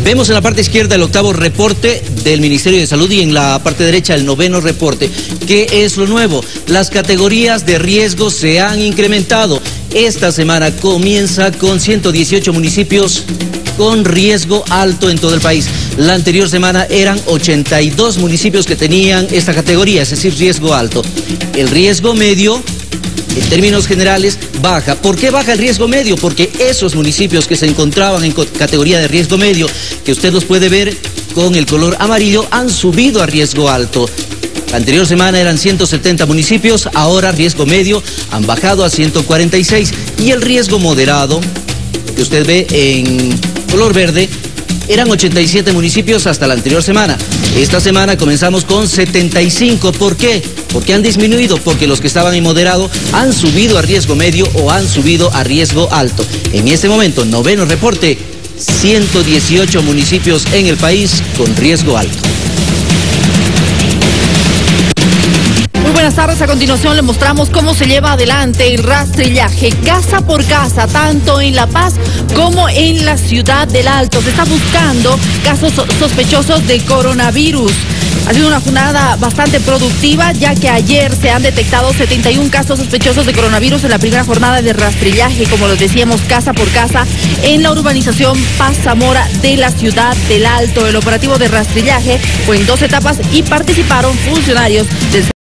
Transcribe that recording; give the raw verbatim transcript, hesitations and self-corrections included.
Vemos en la parte izquierda el octavo reporte del Ministerio de Salud y en la parte derecha el noveno reporte. ¿Qué es lo nuevo? Las categorías de riesgo se han incrementado. Esta semana comienza con ciento dieciocho municipios con riesgo alto en todo el país. La anterior semana eran ochenta y dos municipios que tenían esta categoría, es decir, riesgo alto. El riesgo medio, en términos generales, baja. ¿Por qué baja el riesgo medio? Porque esos municipios que se encontraban en categoría de riesgo medio, que usted los puede ver con el color amarillo, han subido a riesgo alto. La anterior semana eran ciento setenta municipios, ahora riesgo medio han bajado a ciento cuarenta y seis. Y el riesgo moderado, que usted ve en color verde, eran ochenta y siete municipios hasta la anterior semana. Esta semana comenzamos con setenta y cinco. ¿Por qué? Porque han disminuido, porque los que estaban en moderado han subido a riesgo medio o han subido a riesgo alto. En este momento, noveno reporte, ciento dieciocho municipios en el país con riesgo alto. Buenas tardes, a continuación le mostramos cómo se lleva adelante el rastrillaje casa por casa, tanto en La Paz como en la ciudad del Alto. Se está buscando casos sospechosos de coronavirus. Ha sido una jornada bastante productiva, ya que ayer se han detectado setenta y un casos sospechosos de coronavirus en la primera jornada de rastrillaje, como lo decíamos, casa por casa, en la urbanización Paz Zamora de la ciudad del Alto. El operativo de rastrillaje fue en dos etapas y participaron funcionarios del